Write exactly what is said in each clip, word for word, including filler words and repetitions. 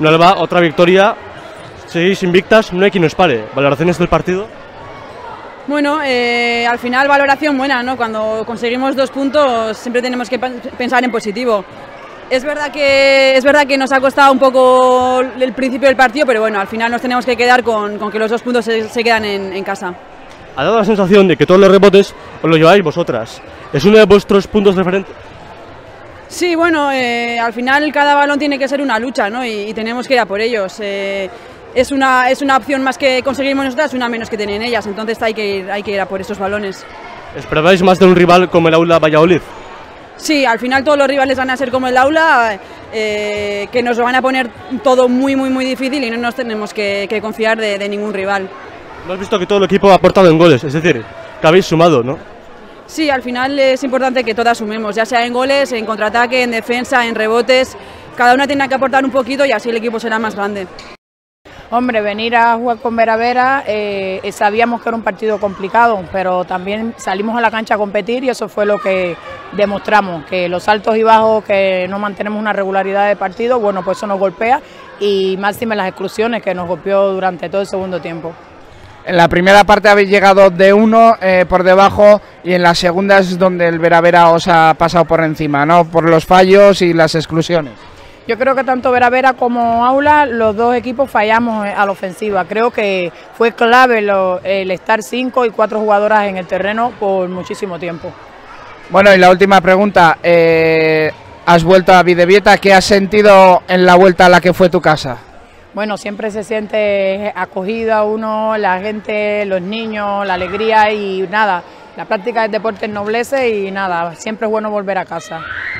No le va, otra victoria, seguís invictas, no hay quien os pare. ¿Valoraciones del partido? Bueno, eh, al final valoración buena, ¿no? Cuando conseguimos dos puntos siempre tenemos que pensar en positivo. Es verdad que, es verdad que nos ha costado un poco el principio del partido, pero bueno, al final nos tenemos que quedar con, con que los dos puntos se, se quedan en, en casa. Ha dado la sensación de que todos los rebotes os los lleváis vosotras. ¿Es uno de vuestros puntos referentes? Sí, bueno, eh, al final cada balón tiene que ser una lucha, ¿no? Y, y tenemos que ir a por ellos. Eh, es, una, es una opción más que conseguimos nosotras, una menos que tienen ellas, entonces hay que ir, hay que ir a por esos balones. ¿Esperabais más de un rival como el Aula Valladolid? Sí, al final todos los rivales van a ser como el Aula, eh, que nos lo van a poner todo muy, muy, muy difícil y no nos tenemos que, que confiar de, de ningún rival. ¿No has visto que todo el equipo ha aportado en goles? Es decir, que habéis sumado, ¿no? Sí, al final es importante que todas sumemos, ya sea en goles, en contraataque, en defensa, en rebotes. Cada una tiene que aportar un poquito y así el equipo será más grande. Hombre, venir a jugar con Vera Vera, eh, sabíamos que era un partido complicado, pero también salimos a la cancha a competir y eso fue lo que demostramos, que los altos y bajos, que no mantenemos una regularidad de partido, bueno, pues eso nos golpea y máxime las exclusiones que nos golpeó durante todo el segundo tiempo. En la primera parte habéis llegado de uno eh, por debajo y en la segunda es donde el Vera Vera os ha pasado por encima, ¿no? Por los fallos y las exclusiones. Yo creo que tanto Vera Vera como Aula, los dos equipos fallamos a la ofensiva. Creo que fue clave lo, el estar cinco y cuatro jugadoras en el terreno por muchísimo tiempo. Bueno, y la última pregunta, eh, has vuelto a Bidebieta, ¿qué has sentido en la vuelta a la que fue tu casa? Bueno, siempre se siente acogida uno, la gente, los niños, la alegría y nada, la práctica del deporte ennoblece y nada, siempre es bueno volver a casa.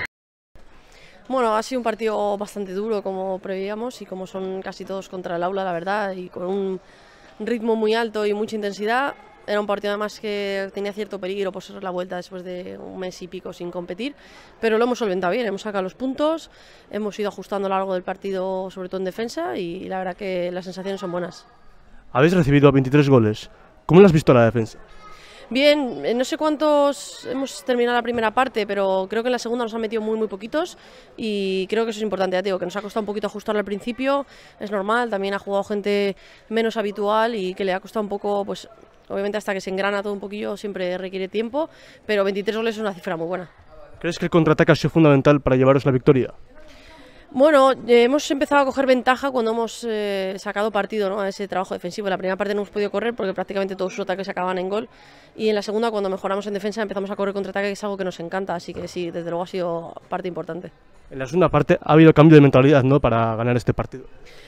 Bueno, ha sido un partido bastante duro como prevíamos y como son casi todos contra el Aula, la verdad, y con un ritmo muy alto y mucha intensidad. Era un partido además que tenía cierto peligro por ser la vuelta después de un mes y pico sin competir, pero lo hemos solventado bien, hemos sacado los puntos, hemos ido ajustando a lo largo del partido, sobre todo en defensa, y la verdad que las sensaciones son buenas. Habéis recibido veintitrés goles. ¿Cómo lo has visto la defensa? Bien, no sé cuántos hemos terminado la primera parte, pero creo que en la segunda nos han metido muy muy poquitos y creo que eso es importante, ya te digo, que nos ha costado un poquito ajustarlo al principio, es normal, también ha jugado gente menos habitual y que le ha costado un poco, pues obviamente hasta que se engrana todo un poquillo siempre requiere tiempo, pero veintitrés goles es una cifra muy buena. ¿Crees que el contraataque ha sido fundamental para llevaros la victoria? Bueno, eh, hemos empezado a coger ventaja cuando hemos eh, sacado partido, ¿no?, a ese trabajo defensivo. En la primera parte no hemos podido correr porque prácticamente todos sus ataques se acababan en gol y en la segunda, cuando mejoramos en defensa, empezamos a correr contraataque, que es algo que nos encanta, así que sí, desde luego ha sido parte importante. En la segunda parte ha habido cambio de mentalidad, ¿no?, para ganar este partido.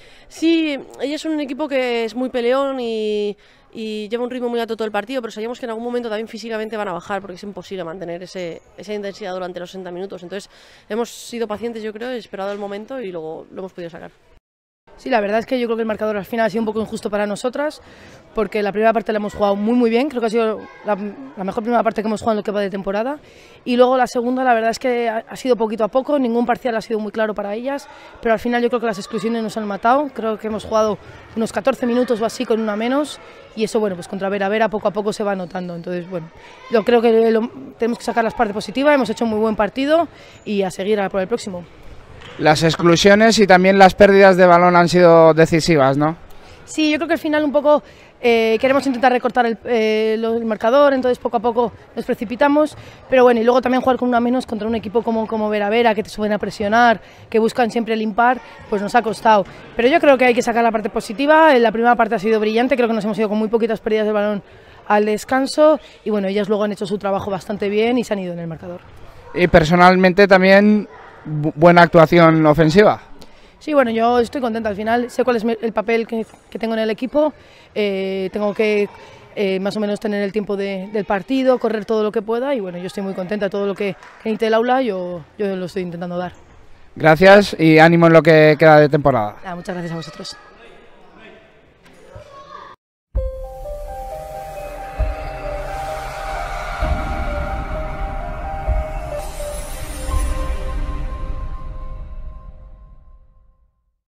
Sí, ellos son un equipo que es muy peleón y, y lleva un ritmo muy alto todo el partido, pero sabíamos que en algún momento también físicamente van a bajar porque es imposible mantener ese, esa intensidad durante los sesenta minutos. Entonces hemos sido pacientes, yo creo, esperado el momento y luego lo hemos podido sacar. Sí, la verdad es que yo creo que el marcador al final ha sido un poco injusto para nosotras, porque la primera parte la hemos jugado muy muy bien, creo que ha sido la, la mejor primera parte que hemos jugado en lo que va de temporada, y luego la segunda la verdad es que ha, ha sido poquito a poco, ningún parcial ha sido muy claro para ellas, pero al final yo creo que las exclusiones nos han matado, creo que hemos jugado unos catorce minutos o así con una menos, y eso bueno, pues contra Vera Vera poco a poco se va notando, entonces bueno, yo creo que lo, tenemos que sacar las partes positivas, hemos hecho un muy buen partido y a seguir a por el próximo. Las exclusiones y también las pérdidas de balón han sido decisivas, ¿no? Sí, yo creo que al final un poco eh, queremos intentar recortar el, eh, el marcador, entonces poco a poco nos precipitamos, pero bueno, y luego también jugar con una menos contra un equipo como, como Vera Vera, que te suben a presionar, que buscan siempre el impar, pues nos ha costado. Pero yo creo que hay que sacar la parte positiva, la primera parte ha sido brillante, creo que nos hemos ido con muy poquitas pérdidas de balón al descanso, y bueno, ellas luego han hecho su trabajo bastante bien y se han ido en el marcador. Y personalmente también buena actuación ofensiva. Sí, bueno, yo estoy contenta al final, sé cuál es el papel que, que tengo en el equipo, eh, tengo que eh, más o menos tener el tiempo de, del partido, correr todo lo que pueda y bueno, yo estoy muy contenta, todo lo que, que necesite el aula yo, yo lo estoy intentando dar. Gracias y ánimo en lo que queda de temporada. Ah, muchas gracias a vosotros.